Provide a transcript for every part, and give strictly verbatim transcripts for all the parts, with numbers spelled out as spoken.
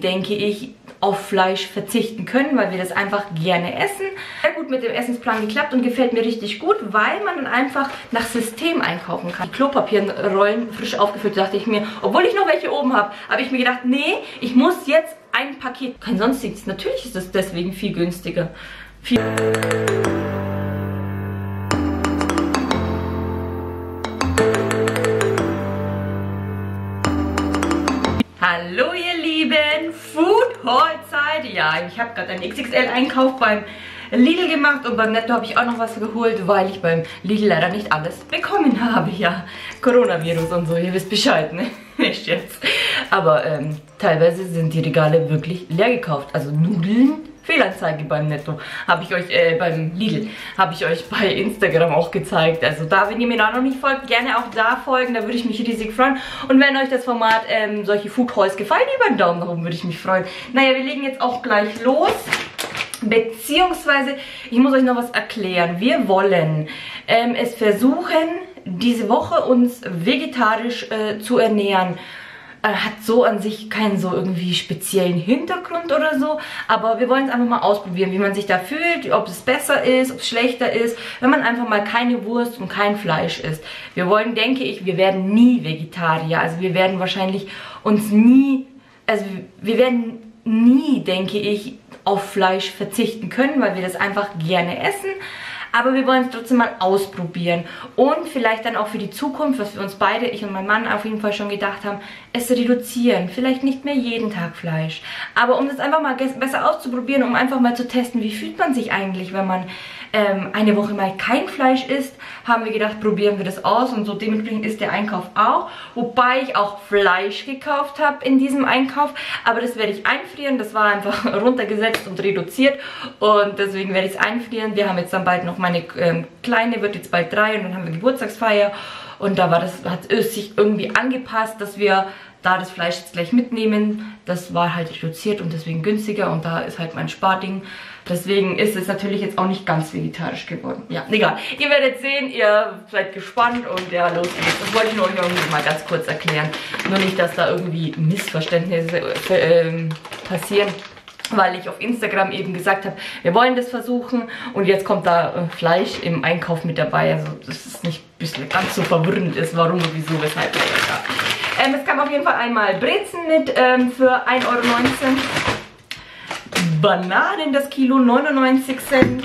denke ich, auf Fleisch verzichten können, weil wir das einfach gerne essen. Sehr gut mit dem Essensplan geklappt und gefällt mir richtig gut, weil man dann einfach nach System einkaufen kann. Die Klopapierrollen frisch aufgefüllt, dachte ich mir, obwohl ich noch welche oben habe, habe ich mir gedacht, nee, ich muss jetzt ein Paket, kein sonstiges. Natürlich ist es deswegen viel günstiger. Viel Hallo ihr Lieben, Food Haul Zeit. Ja, ich habe gerade einen X X L-Einkauf beim Lidl gemacht und beim Netto habe ich auch noch was geholt, weil ich beim Lidl leider nicht alles bekommen habe. Ja, Coronavirus und so, ihr wisst Bescheid, ne? Nicht jetzt. Aber ähm, teilweise sind die Regale wirklich leer gekauft. Also Nudeln, Fehlanzeige beim Netto, habe ich euch, äh, beim Lidl, habe ich euch bei Instagram auch gezeigt. Also da, wenn ihr mir da noch nicht folgt, gerne auch da folgen, da würde ich mich riesig freuen. Und wenn euch das Format, ähm, solche Food Hauls gefallen, über einen Daumen nach oben würde ich mich freuen. Naja, wir legen jetzt auch gleich los. Beziehungsweise, ich muss euch noch was erklären. Wir wollen ähm, es versuchen, diese Woche uns vegetarisch äh, zu ernähren. Hat so an sich keinen so irgendwie speziellen Hintergrund oder so, aber wir wollen es einfach mal ausprobieren, wie man sich da fühlt, ob es besser ist, ob es schlechter ist, wenn man einfach mal keine Wurst und kein Fleisch isst. Wir wollen, denke ich, wir werden nie Vegetarier, also wir werden wahrscheinlich uns nie, also wir werden nie, denke ich, auf Fleisch verzichten können, weil wir das einfach gerne essen. Aber wir wollen es trotzdem mal ausprobieren und vielleicht dann auch für die Zukunft, was wir uns beide, ich und mein Mann auf jeden Fall schon gedacht haben, es reduzieren. Vielleicht nicht mehr jeden Tag Fleisch. Aber um das einfach mal besser auszuprobieren, um einfach mal zu testen, wie fühlt man sich eigentlich, wenn man ähm, eine Woche mal kein Fleisch isst, haben wir gedacht, probieren wir das aus. Und so dementsprechend ist der Einkauf auch. Wobei ich auch Fleisch gekauft habe in diesem Einkauf. Aber das werde ich einfrieren. Das war einfach runtergesetzt und reduziert. Und deswegen werde ich es einfrieren. Wir haben jetzt dann bald noch meine ähm, Kleine, wird jetzt bald drei und dann haben wir Geburtstagsfeier. Und da war das, hat es sich irgendwie angepasst, dass wir da das Fleisch jetzt gleich mitnehmen. Das war halt reduziert und deswegen günstiger und da ist halt mein Sparding. Deswegen ist es natürlich jetzt auch nicht ganz vegetarisch geworden. Ja, egal. Ihr werdet sehen, ihr seid gespannt und ja, los geht's. Das wollte ich nur euch irgendwie mal ganz kurz erklären. Nur nicht, dass da irgendwie Missverständnisse äh, passieren. Weil ich auf Instagram eben gesagt habe, wir wollen das versuchen und jetzt kommt da äh, Fleisch im Einkauf mit dabei. Also das ist nicht ein bisschen ganz so verwirrend ist, warum und wieso, weshalb. Ähm, es kam auf jeden Fall einmal Brezen mit ähm, für ein Euro neunzehn. Bananen das Kilo neunundneunzig Cent.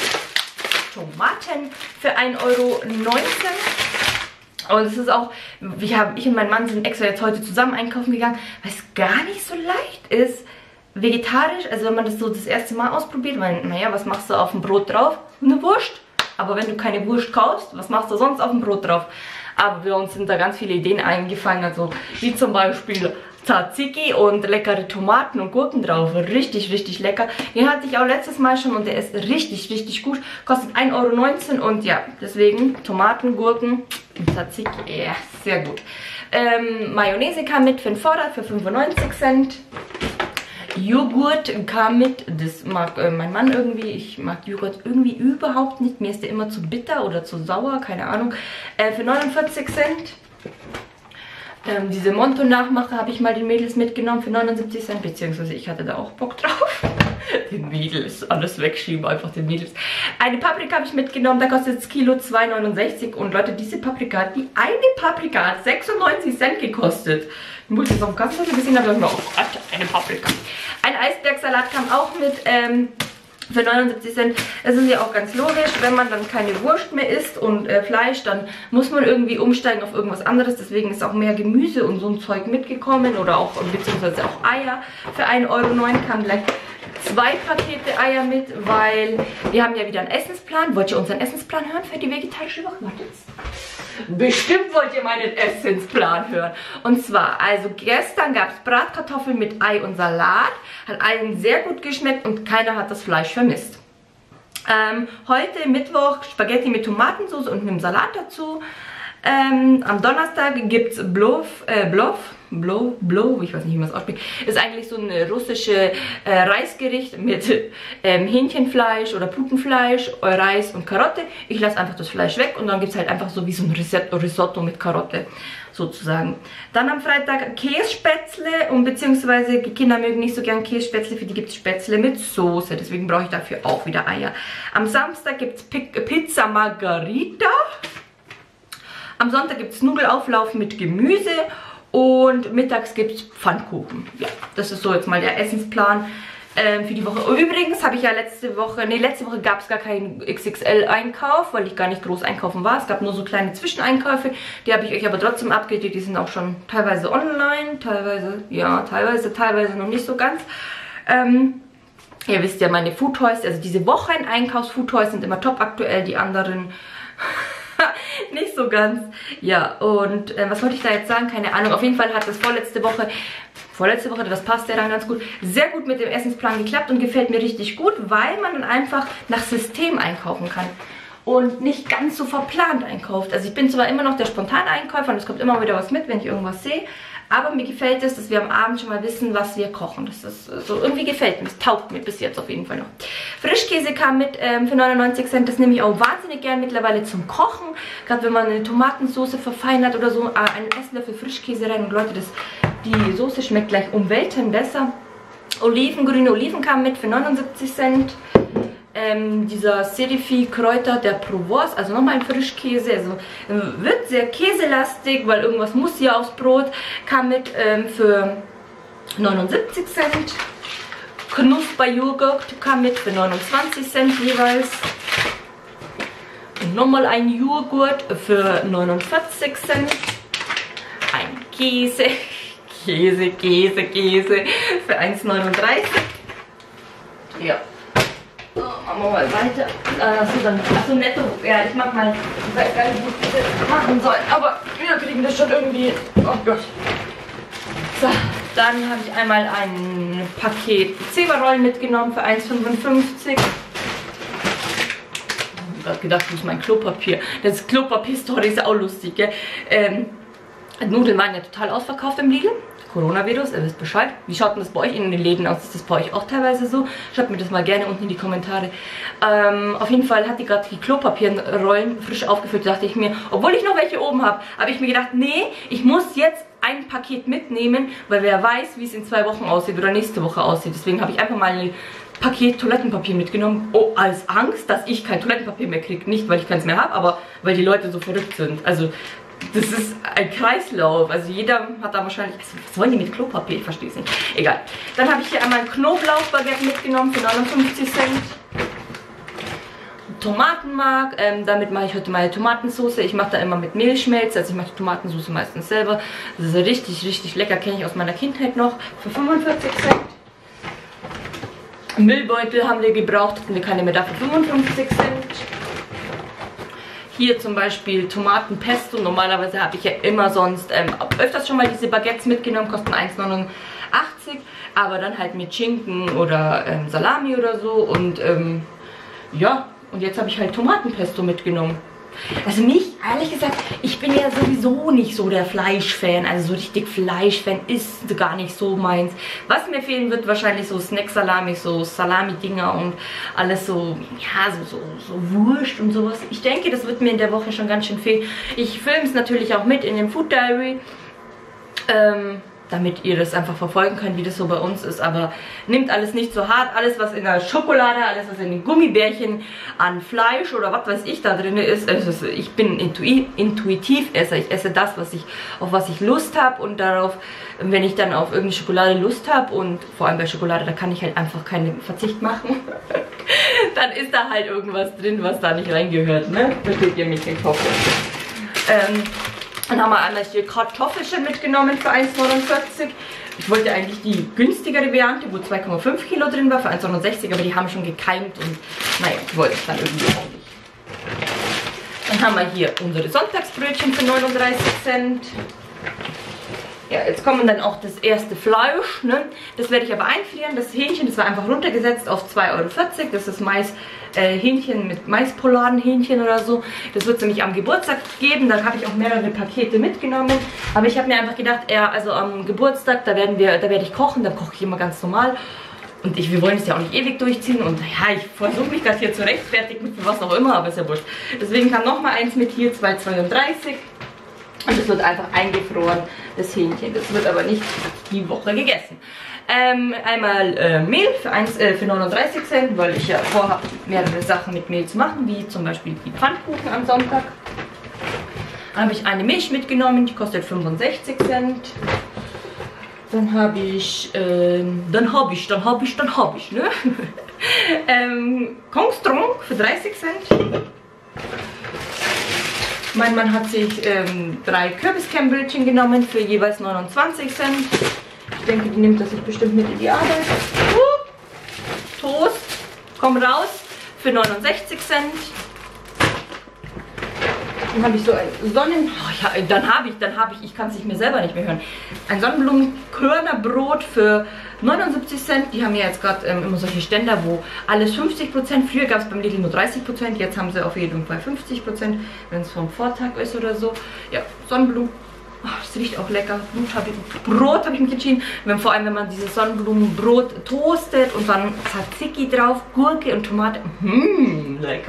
Tomaten für ein Euro neunzehn. Und es ist auch, ich, hab, ich und mein Mann sind extra jetzt heute zusammen einkaufen gegangen, weil es gar nicht so leicht ist, vegetarisch, also wenn man das so das erste Mal ausprobiert, weil, naja, was machst du auf dem Brot drauf? Eine Wurst. Aber wenn du keine Wurst kaufst, was machst du sonst auf dem Brot drauf? Aber für uns sind da ganz viele Ideen eingefallen, also wie zum Beispiel Tzatziki und leckere Tomaten und Gurken drauf. Richtig, richtig lecker. Den hatte ich auch letztes Mal schon und der ist richtig, richtig gut. Kostet ein Euro neunzehn und ja, deswegen Tomaten, Gurken und Tzatziki. Ja, sehr gut. Ähm, Mayonnaise kam mit für den Vorrat für fünfundneunzig Cent. Joghurt kam mit, das mag äh, mein Mann irgendwie, ich mag Joghurt irgendwie überhaupt nicht, mir ist der immer zu bitter oder zu sauer, keine Ahnung, äh, für neunundvierzig Cent. Ähm, diese Monto-Nachmache habe ich mal den Mädels mitgenommen für neunundsiebzig Cent, beziehungsweise ich hatte da auch Bock drauf. Den Mädels, alles wegschieben, einfach den Mädels. Eine Paprika habe ich mitgenommen, da kostet das Kilo zwei neunundsechzig und Leute, diese Paprika, die eine Paprika hat sechsundneunzig Cent gekostet. Ich muss jetzt auf dem Kasten gesehen, aber auch eine Paprika. Ein Eisbergsalat kam auch mit ähm, für neunundsiebzig Cent. Das ist ja auch ganz logisch, wenn man dann keine Wurst mehr isst und äh, Fleisch, dann muss man irgendwie umsteigen auf irgendwas anderes. Deswegen ist auch mehr Gemüse und so ein Zeug mitgekommen oder auch beziehungsweise auch Eier. Für ein Euro neun kam gleich zwei Pakete Eier mit, weil wir haben ja wieder einen Essensplan. Wollt ihr unseren Essensplan hören für die vegetarische Woche? Wartet's. Bestimmt wollt ihr meinen Essensplan hören. Und zwar, also gestern gab es Bratkartoffeln mit Ei und Salat. Hat allen sehr gut geschmeckt und keiner hat das Fleisch vermisst. Ähm, heute Mittwoch Spaghetti mit Tomatensauce und einem Salat dazu. Ähm, am Donnerstag gibt es Blof, äh, Blof, Blow, Blow, ich weiß nicht, wie man es ausspricht. Ist eigentlich so ein russische äh, Reisgericht mit ähm, Hähnchenfleisch oder Putenfleisch, äh, Reis und Karotte. Ich lasse einfach das Fleisch weg und dann gibt es halt einfach so wie so ein Risotto mit Karotte. sozusagen. Dann am Freitag Kässpätzle und beziehungsweise die Kinder mögen nicht so gern Kässpätzle, für die gibt es Spätzle mit Soße, deswegen brauche ich dafür auch wieder Eier. Am Samstag gibt es Pizza Margherita. Am Sonntag gibt es Nudelauflauf mit Gemüse und mittags gibt es Pfannkuchen. Ja, das ist so jetzt mal der Essensplan ähm, für die Woche. Übrigens habe ich ja letzte Woche, nee, letzte Woche gab es gar keinen X X L-Einkauf, weil ich gar nicht groß einkaufen war. Es gab nur so kleine Zwischeneinkäufe, die habe ich euch aber trotzdem abgedatet. Die sind auch schon teilweise online, teilweise, ja, teilweise, teilweise noch nicht so ganz. Ähm, ihr wisst ja, meine Food Toys, also diese Wocheneinkaufs-Food Toys sind immer top aktuell, die anderen... nicht so ganz. Ja, und äh, was wollte ich da jetzt sagen? Keine Ahnung. Auf jeden Fall hat das vorletzte Woche, vorletzte Woche, das passt ja dann ganz gut, sehr gut mit dem Essensplan geklappt und gefällt mir richtig gut, weil man dann einfach nach System einkaufen kann und nicht ganz so verplant einkauft. Also ich bin zwar immer noch der spontane Einkäufer und es kommt immer wieder was mit, wenn ich irgendwas sehe, aber mir gefällt es, dass wir am Abend schon mal wissen, was wir kochen. Das ist so, irgendwie gefällt mir. Das taugt mir bis jetzt auf jeden Fall noch. Frischkäse kam mit ähm, für neunundneunzig Cent. Das nehme ich auch wahnsinnig gern mittlerweile zum Kochen. Gerade wenn man eine Tomatensauce verfeinert oder so. Äh, einen Esslöffel Frischkäse rein. Und Leute, das, die Soße schmeckt gleich um Welten besser. Oliven, grüne Oliven kamen mit für neunundsiebzig Cent. Ähm, dieser Serifi Kräuter der Provence, also nochmal ein Frischkäse, also äh, wird sehr käselastig, weil irgendwas muss hier aufs Brot, kam mit ähm, für neunundsiebzig Cent. Knusperjoghurt kam mit für neunundzwanzig Cent jeweils. Und nochmal ein Joghurt für neunundvierzig Cent. Ein Käse, Käse, Käse, Käse für eins neununddreißig. Ja. Machen wir mal weiter. Achso, dann, achso, netto. Ja, ich mach mal. Ich weiß gar nicht, wo ich das machen soll. Aber wir kriegen das schon irgendwie. Oh Gott. So, dann habe ich einmal ein Paket Zeberrollen mitgenommen für eins fünfundfünfzig. Ich habe gerade gedacht, wo ist mein Klopapier? Das Klopapier-Story ist ja auch lustig, gell? Ähm, Nudeln waren ja total ausverkauft im Lidl. Coronavirus, ihr wisst Bescheid. Wie schaut denn das bei euch in den Läden aus? Ist das bei euch auch teilweise so? Schreibt mir das mal gerne unten in die Kommentare. Ähm, auf jeden Fall hat die gerade die Klopapierrollen frisch aufgefüllt. Da dachte ich mir, obwohl ich noch welche oben habe, habe ich mir gedacht, nee, ich muss jetzt ein Paket mitnehmen, weil wer weiß, wie es in zwei Wochen aussieht oder nächste Woche aussieht. Deswegen habe ich einfach mal ein Paket Toilettenpapier mitgenommen. Oh, als Angst, dass ich kein Toilettenpapier mehr kriege. Nicht, weil ich keins mehr habe, aber weil die Leute so verrückt sind. Also das ist ein Kreislauf. Also jeder hat da wahrscheinlich... Also, was wollen die mit Klopapier? Ich verstehe es nicht. Egal. Dann habe ich hier einmal ein Knoblauchbaguette mitgenommen für neunundfünfzig Cent. Tomatenmark. Ähm, damit mache ich heute meine Tomatensauce. Ich mache da immer mit Mehlschmelz. Also ich mache die Tomatensauce meistens selber. Das ist richtig, richtig lecker. Kenne ich aus meiner Kindheit noch. Für fünfundvierzig Cent. Müllbeutel haben wir gebraucht. Hatten wir keine mehr da für fünfundfünfzig Cent. Hier zum Beispiel Tomatenpesto. Normalerweise habe ich ja immer sonst ähm, öfters schon mal diese Baguettes mitgenommen. Kosten eins neunundachtzig. Aber dann halt mit Schinken oder ähm, Salami oder so. Und ähm, ja, und jetzt habe ich halt Tomatenpesto mitgenommen. Also mich, ehrlich gesagt, ich bin ja sowieso nicht so der Fleischfan. Also so richtig Fleischfan ist gar nicht so meins. Was mir fehlen wird, wahrscheinlich so Snack-Salami, so Salami-Dinger und alles so, ja, so, so, so Wurst und sowas. Ich denke, das wird mir in der Woche schon ganz schön fehlen. Ich filme es natürlich auch mit in dem Food Diary. Ähm... damit ihr das einfach verfolgen könnt, wie das so bei uns ist. Aber nehmt alles nicht so hart. Alles, was in der Schokolade, alles, was in den Gummibärchen an Fleisch oder was weiß ich da drin ist. Also ich bin Intui Intuitiv-Esser. Ich esse das, was ich, auf was ich Lust habe. Und darauf, wenn ich dann auf irgendeine Schokolade Lust habe, und vor allem bei Schokolade, da kann ich halt einfach keinen Verzicht machen, dann ist da halt irgendwas drin, was da nicht reingehört. Ne? Versteht ihr mich den Kopf? Ähm... Dann haben wir einmal hier Kartoffelchen mitgenommen für eins neunundvierzig. Ich wollte eigentlich die günstigere Variante, wo zwei Komma fünf Kilo drin war, für eins neunundsechzig, aber die haben schon gekeimt und naja, ich wollte es dann irgendwie auch nicht. Dann haben wir hier unsere Sonntagsbrötchen für neununddreißig Cent. Ja, jetzt kommt dann auch das erste Fleisch, ne? Das werde ich aber einfrieren. Das Hähnchen, das war einfach runtergesetzt auf zwei Euro vierzig. Das ist Mais, äh, Hähnchen mit Maispoladenhähnchen oder so. Das wird es nämlich am Geburtstag geben. Da habe ich auch mehrere Pakete mitgenommen. Aber ich habe mir einfach gedacht, ja, also am Geburtstag, da werden wir, da werde ich kochen. Da koche ich immer ganz normal. Und ich, wir wollen es ja auch nicht ewig durchziehen. Und ja, ich versuche mich gerade hier zu rechtfertigen, für was auch immer, aber ist ja wurscht. Deswegen kam noch mal eins mit hier, zwei Euro zweiunddreißig. Und es wird einfach eingefroren, das Hähnchen. Das wird aber nicht die Woche gegessen. Ähm, einmal äh, Mehl für, eins, äh, für neununddreißig Cent, weil ich ja vorhabe, mehrere Sachen mit Mehl zu machen, wie zum Beispiel die Pfannkuchen am Sonntag. Dann habe ich eine Milch mitgenommen, die kostet fünfundsechzig Cent. Dann habe ich, ähm, dann habe ich, dann habe ich, dann habe ich, ne? ähm, Kongstrong für dreißig Cent. Mein Mann hat sich ähm, drei Kürbiskämmbildchen genommen für jeweils neunundzwanzig Cent. Ich denke, die nimmt er sich bestimmt mit in die Arbeit. Uh, Toast, komm raus, für neunundsechzig Cent. Dann habe ich so ein Sonnen... Oh ja, dann habe ich, dann habe ich, ich kann es nicht mehr selber nicht mehr hören. Ein Sonnenblumenkörnerbrot für neunundsiebzig Cent. Die haben ja jetzt gerade ähm, immer solche Ständer, wo alles fünfzig Prozent. Früher gab es beim Lidl nur dreißig Prozent. Jetzt haben sie auf jeden Fall fünfzig Prozent, wenn es vom Vortag ist oder so. Ja, Sonnenblumen. Oh, das riecht auch lecker. Blut hab ich, Brot habe ich mich entschieden. Wenn, vor allem, wenn man dieses Sonnenblumenbrot toastet und dann Tzatziki drauf, Gurke und Tomate. Mmh, lecker.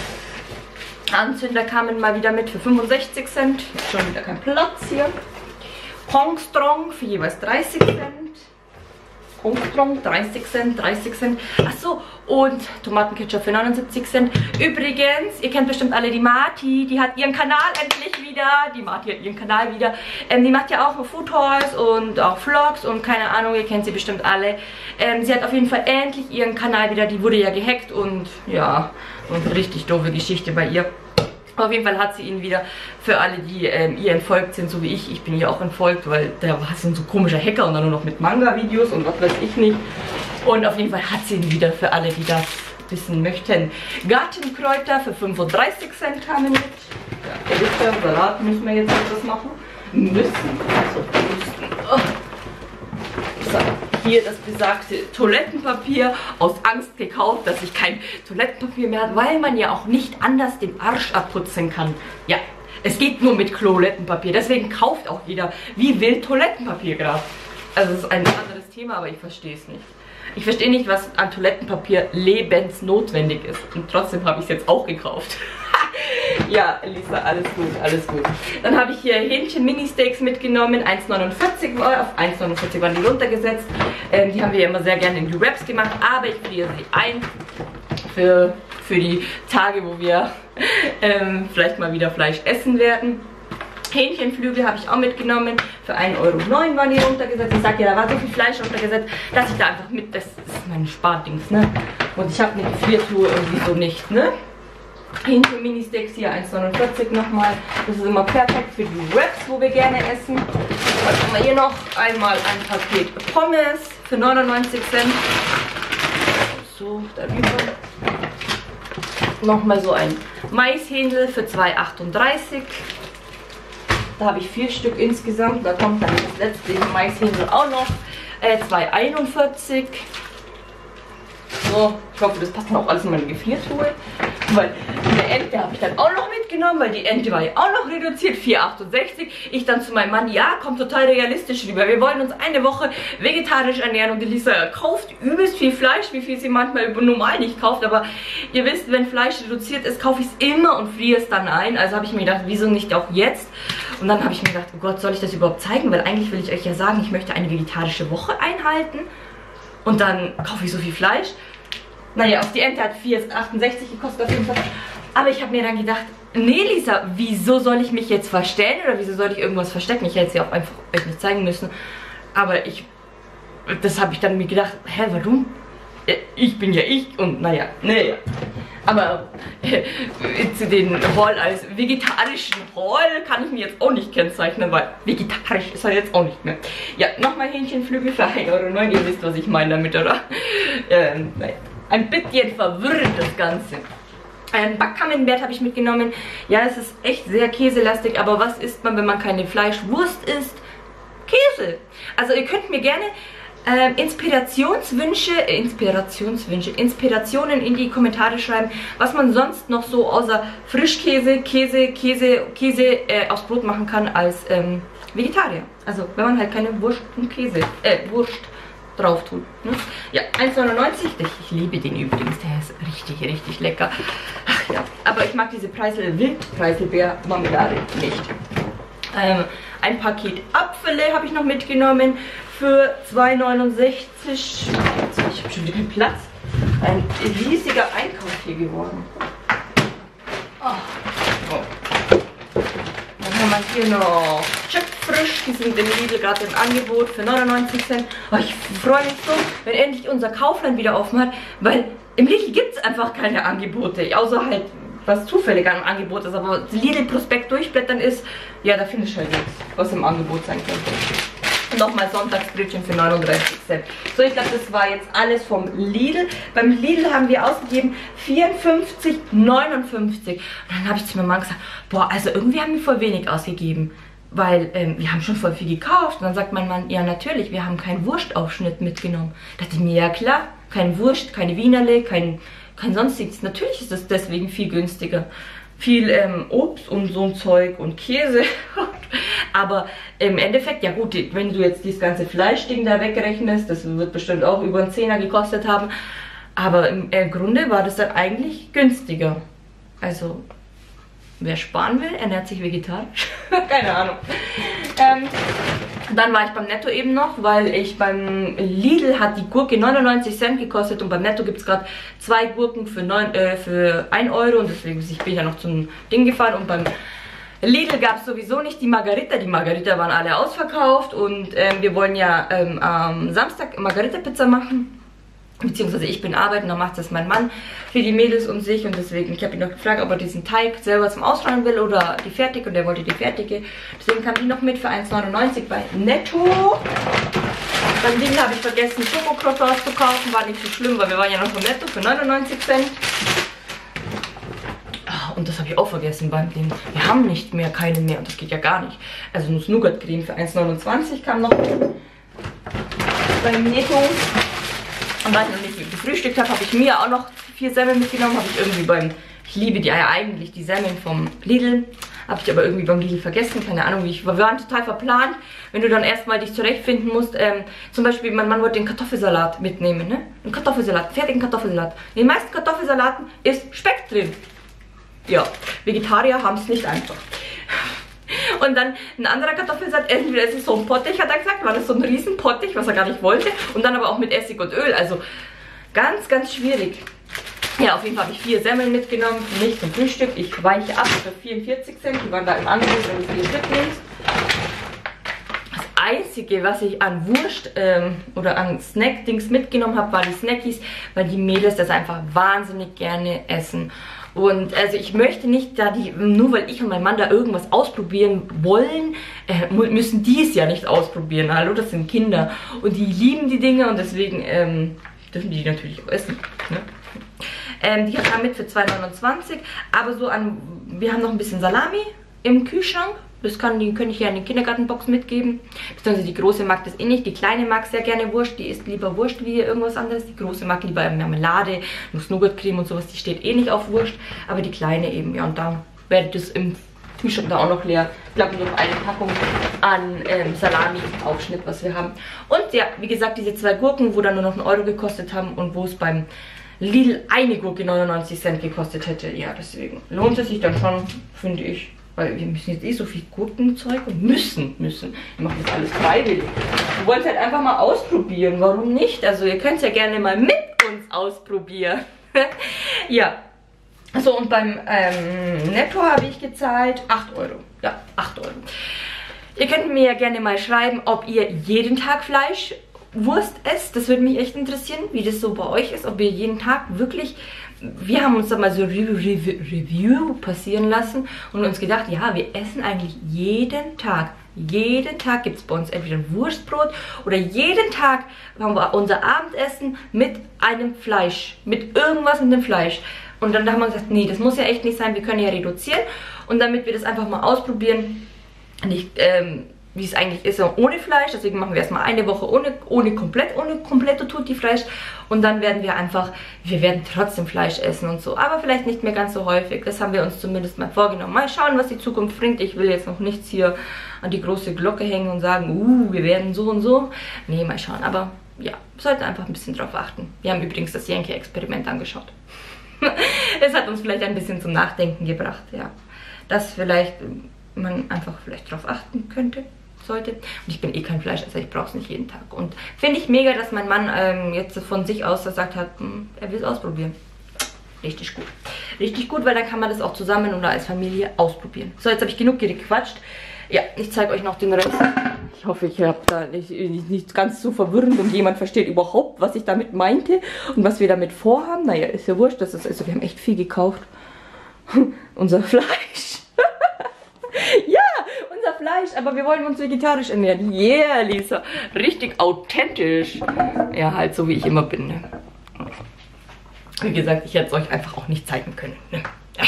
Anzünder kamen mal wieder mit für fünfundsechzig Cent. Schon wieder kein Platz hier. Kongstrong für jeweils dreißig Cent. Kongstrong, dreißig Cent, dreißig Cent. Achso, und Tomatenketchup für neunundsiebzig Cent. Übrigens, ihr kennt bestimmt alle die Marti. Die hat ihren Kanal endlich wieder. Die Marti hat ihren Kanal wieder. Ähm, die macht ja auch Food Hauls und auch Vlogs und keine Ahnung, ihr kennt sie bestimmt alle. Ähm, sie hat auf jeden Fall endlich ihren Kanal wieder. Die wurde ja gehackt und ja, und eine richtig doofe Geschichte bei ihr. Auf jeden Fall hat sie ihn wieder, für alle, die ähm, ihr entfolgt sind, so wie ich. Ich bin ihr auch entfolgt, weil der war so ein so komischer Hacker und dann nur noch mit Manga-Videos und was weiß ich nicht. Und auf jeden Fall hat sie ihn wieder, für alle, die das wissen möchten. Gartenkräuter für fünfunddreißig Cent kamen mit. Ja, der Salat müssen wir jetzt etwas machen. Müssen. Also, müssen. Oh. So. Hier das besagte Toilettenpapier, aus Angst gekauft, dass ich kein Toilettenpapier mehr habe, weil man ja auch nicht anders den Arsch abputzen kann. Ja, es geht nur mit Toilettenpapier, deswegen kauft auch jeder wie wild Toilettenpapier gerade. Also es ist ein anderes Thema, aber ich verstehe es nicht. Ich verstehe nicht, was an Toilettenpapier lebensnotwendig ist und trotzdem habe ich es jetzt auch gekauft. Ja, Lisa, alles gut, alles gut. Dann habe ich hier Hähnchen-Mini-Steaks mitgenommen, eins neunundvierzig war, auf eins neunundvierzig waren die runtergesetzt. Ähm, die haben wir ja immer sehr gerne in die Wraps gemacht, aber ich friere sie ein für, für die Tage, wo wir ähm, vielleicht mal wieder Fleisch essen werden. Hähnchenflügel habe ich auch mitgenommen, für ein Euro neun waren die runtergesetzt. Ich sage ja, da war so viel Fleisch runtergesetzt, dass ich da einfach mit, das ist mein Spardings, ne? Und ich habe eine Gefriertruhe irgendwie so nicht, ne? Hähnchen Mini-Steaks hier eins neunundvierzig nochmal. Das ist immer perfekt für die Wraps, wo wir gerne essen. Was haben wir hier noch? Einmal ein Paket Pommes für neunundneunzig Cent. So, darüber. Nochmal so ein Maishähnel für zwei achtunddreißig. Da habe ich vier Stück insgesamt. Da kommt dann das letzte Maishähnel auch noch. Äh, zwei einundvierzig. So, ich hoffe, das passt dann auch alles in meine Gefriertruhe. Weil eine Ente habe ich dann auch noch mitgenommen, weil die Ente war ja auch noch reduziert, vier achtundsechzig. Ich dann zu meinem Mann, ja, kommt total realistisch rüber. Wir wollen uns eine Woche vegetarisch ernähren und Elisa kauft übelst viel Fleisch, wie viel sie manchmal normal nicht kauft. Aber ihr wisst, wenn Fleisch reduziert ist, kaufe ich es immer und friere es dann ein. Also habe ich mir gedacht, wieso nicht auch jetzt? Und dann habe ich mir gedacht, oh Gott, soll ich das überhaupt zeigen? Weil eigentlich will ich euch ja sagen, ich möchte eine vegetarische Woche einhalten. Und dann kaufe ich so viel Fleisch. Naja, auf die Ente hat vier achtundsechzig gekostet auf jeden Fall. Aber ich habe mir dann gedacht, nee Lisa, wieso soll ich mich jetzt verstellen oder wieso soll ich irgendwas verstecken? Ich hätte es ja auch einfach euch nicht zeigen müssen. Aber ich, das habe ich dann mir gedacht, hä, warum? Ich bin ja ich und naja, naja. Aber äh, zu den Haul als vegetarischen Haul kann ich mir jetzt auch nicht kennzeichnen, weil vegetarisch ist er jetzt auch nicht mehr. Ja, nochmal Hähnchenflügel für ein Euro neun, ihr wisst, was ich meine damit, oder? Ähm, nein. Ein bisschen verwirrend das Ganze. Ähm, Backcamembert habe ich mitgenommen. Ja, es ist echt sehr käselastig, aber was isst man, wenn man keine Fleischwurst isst? Käse. Also ihr könnt mir gerne ähm, Inspirationswünsche, äh, Inspirationswünsche, Inspirationen in die Kommentare schreiben, was man sonst noch so außer Frischkäse, Käse, Käse, Käse äh, aufs Brot machen kann als ähm, Vegetarier. Also wenn man halt keine Wurst und Käse, äh, Wurst drauf tun. Ne? Ja, eins neunundneunzig. Ich, ich liebe den übrigens. Der ist richtig, richtig lecker. Ach ja, aber ich mag diese Preisel Wildpreiselbeer Marmelade nicht. Ähm, ein Paket Apfel habe ich noch mitgenommen für zwei neunundsechzig. Ich habe schon wieder keinen Platz. Ein riesiger Einkauf hier geworden. Oh. Oh. Dann haben wir hier noch Chips frisch. Die sind im Lidl gerade im Angebot für neunundneunzig Cent. Oh, ich freue mich so, wenn endlich unser Kaufland wieder offen hat, weil im Lidl gibt es einfach keine Angebote. Außer halt, was zufällig am Angebot ist. Aber Lidl-Prospekt durchblättern ist, ja, da finde ich halt nichts, was im Angebot sein könnte. Nochmal Sonntagsbrötchen für neununddreißig Cent. So, ich glaube, das war jetzt alles vom Lidl. Beim Lidl haben wir ausgegeben vierundfünfzig neunundfünfzig. Und dann habe ich zu meinem Mann gesagt, boah, also irgendwie haben wir voll wenig ausgegeben. Weil ähm, wir haben schon voll viel gekauft. Und dann sagt mein Mann, ja natürlich, wir haben keinen Wurstaufschnitt mitgenommen. Da dachte ich mir, ja klar, kein Wurst, keine Wienerle, kein, kein sonstiges. Natürlich ist es deswegen viel günstiger. Viel ähm, Obst und so ein Zeug und Käse. Aber im Endeffekt, ja gut, wenn du jetzt dieses ganze Fleischding da wegrechnest, das wird bestimmt auch über einen Zehner gekostet haben. Aber im äh, Grunde war das dann eigentlich günstiger. Also, wer sparen will, ernährt sich vegetarisch. Keine Ahnung. Ähm, dann war ich beim Netto eben noch, weil ich beim Lidl hat die Gurke neunundneunzig Cent gekostet und beim Netto gibt es gerade zwei Gurken für, neun, äh, für ein Euro und deswegen bin ich ja noch zum Ding gefahren und beim Lidl gab es sowieso nicht die Margarita. Die Margarita waren alle ausverkauft und ähm, wir wollen ja ähm, am Samstag Margarita-Pizza machen. Beziehungsweise ich bin arbeiten, dann macht das mein Mann für die Mädels und sich und deswegen, ich habe ihn noch gefragt, ob er diesen Teig selber zum Ausrollen will oder die fertige und er wollte die fertige. Deswegen kam ich noch mit für eins neunundneunzig bei Netto. Beim Ding habe ich vergessen, Schokocroissants zu kaufen, war nicht so schlimm, weil wir waren ja noch vom Netto für neunundneunzig Cent. Und das habe ich auch vergessen beim Ding. Wir haben nicht mehr, keine mehr und das geht ja gar nicht. Also Nuss-Nougat-Creme für eins neunundzwanzig kam noch beim Netto. Und weil ich noch nicht gefrühstückt habe, habe ich mir auch noch vier Semmeln mitgenommen. Habe ich irgendwie beim, ich liebe die ja eigentlich, die Semmeln vom Lidl. Habe ich aber irgendwie beim Lidl vergessen, keine Ahnung wie ich, wir waren total verplant. Wenn du dann erstmal dich zurechtfinden musst, ähm, zum Beispiel, mein Mann wollte den Kartoffelsalat mitnehmen, ne? Einen Kartoffelsalat, fertigen Kartoffelsalat. In den meisten Kartoffelsalaten ist Speck drin. Ja, Vegetarier haben es nicht einfach. Und dann ein anderer Kartoffelsalat, entweder ist es so ein Pottich, hat er gesagt, war das so ein riesen Pottich, was er gar nicht wollte. Und dann aber auch mit Essig und Öl, also ganz, ganz schwierig. Ja, auf jeden Fall habe ich vier Semmeln mitgenommen, für mich zum Frühstück. Ich weiche ab für vierundvierzig Cent, die waren da im Angebot, wenn du vier Stück nimmst. Das Einzige, was ich an Wurst ähm, oder an Snack-Dings mitgenommen habe, war die Snackies, weil die Mädels das einfach wahnsinnig gerne essen. Und also ich möchte nicht, da die, nur weil ich und mein Mann da irgendwas ausprobieren wollen, äh, müssen die es ja nicht ausprobieren. Hallo, das sind Kinder. Und die lieben die Dinge und deswegen ähm, dürfen die natürlich auch essen. Ne? Ähm, die haben mit für zwei neunundzwanzig. Aber so an, wir haben noch ein bisschen Salami im Kühlschrank. Das kann, die könnte ich ja in die Kindergartenbox mitgeben. Beziehungsweise die große mag das eh nicht. Die kleine mag sehr gerne Wurst. Die isst lieber Wurst wie irgendwas anderes. Die große mag lieber Marmelade, Nuss-Nougat-Creme und sowas. Die steht eh nicht auf Wurst. Aber die kleine eben, ja. Und da werde das im Kühlschrank da auch noch leer. Ich glaube, noch eine Packung an ähm, Salami-Aufschnitt, was wir haben. Und ja, wie gesagt, diese zwei Gurken, wo dann nur noch einen Euro gekostet haben und wo es beim Lidl eine Gurke neunundneunzig Cent gekostet hätte. Ja, deswegen lohnt es sich dann schon, finde ich. Weil wir müssen jetzt eh so viel Gurkenzeug und müssen, müssen. Wir machen das alles freiwillig. Wir wollen es halt einfach mal ausprobieren. Warum nicht? Also ihr könnt es ja gerne mal mit uns ausprobieren. Ja. So, und beim ähm, Netto habe ich gezahlt acht Euro. Ja, acht Euro. Ihr könnt mir ja gerne mal schreiben, ob ihr jeden Tag Fleisch, Wurst esst. Das würde mich echt interessieren, wie das so bei euch ist. Ob ihr jeden Tag wirklich... Wir haben uns da mal so Review, Review, Review passieren lassen und uns gedacht, ja, wir essen eigentlich jeden Tag. Jeden Tag gibt es bei uns entweder ein Wurstbrot oder jeden Tag haben wir unser Abendessen mit einem Fleisch. Mit irgendwas mit dem Fleisch. Und dann haben wir gesagt, nee, das muss ja echt nicht sein, wir können ja reduzieren. Und damit wir das einfach mal ausprobieren, nicht, ähm, wie es eigentlich ist, ohne Fleisch. Deswegen machen wir erstmal eine Woche ohne, ohne komplett, ohne komplette Tutti-Fleisch. Und dann werden wir einfach, wir werden trotzdem Fleisch essen und so. Aber vielleicht nicht mehr ganz so häufig. Das haben wir uns zumindest mal vorgenommen. Mal schauen, was die Zukunft bringt. Ich will jetzt noch nichts hier an die große Glocke hängen und sagen, uh, wir werden so und so. Nee, mal schauen. Aber ja, sollten einfach ein bisschen drauf achten. Wir haben übrigens das Yankee-Experiment angeschaut. Es hat uns vielleicht ein bisschen zum Nachdenken gebracht, ja. Das vielleicht... man einfach vielleicht drauf achten könnte, sollte. Und ich bin eh kein Fleischesser, ich brauche es nicht jeden Tag. Und finde ich mega, dass mein Mann ähm, jetzt von sich aus gesagt hat, hm, er will es ausprobieren. Richtig gut. Richtig gut, weil dann kann man das auch zusammen oder als Familie ausprobieren. So, jetzt habe ich genug gequatscht. Ja, ich zeige euch noch den Rest. Ich hoffe, ich habe da nicht, nicht, nicht ganz so verwirrend und jemand versteht überhaupt, was ich damit meinte und was wir damit vorhaben. Naja, ist ja wurscht. Das ist, also wir haben echt viel gekauft. Unser Fleisch. Ja, unser Fleisch. Aber wir wollen uns vegetarisch ernähren. Yeah, Lisa. Richtig authentisch. Ja, halt so wie ich immer bin. Ne? Wie gesagt, ich hätte es euch einfach auch nicht zeigen können. Ne?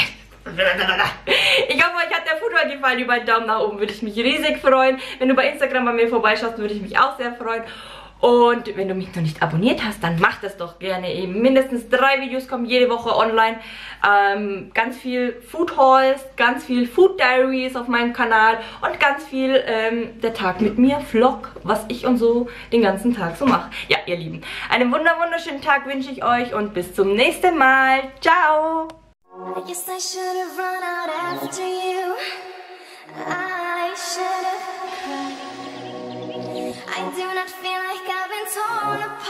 Ich hoffe, euch hat der Foodhaul gefallen. Über einen Daumen nach oben würde ich mich riesig freuen. Wenn du bei Instagram bei mir vorbeischaust, würde ich mich auch sehr freuen. Und wenn du mich noch nicht abonniert hast, dann mach das doch gerne eben. Mindestens drei Videos kommen jede Woche online. Ähm, ganz viel Food Hauls, ganz viel Food Diaries auf meinem Kanal und ganz viel ähm, der Tag mit mir, Vlog, was ich und so den ganzen Tag so mache. Ja, ihr Lieben, einen wunder wunderschönen Tag wünsche ich euch und bis zum nächsten Mal. Ciao! I guess I should have run out after you. I should have cried. I do not feel like I've been torn apart.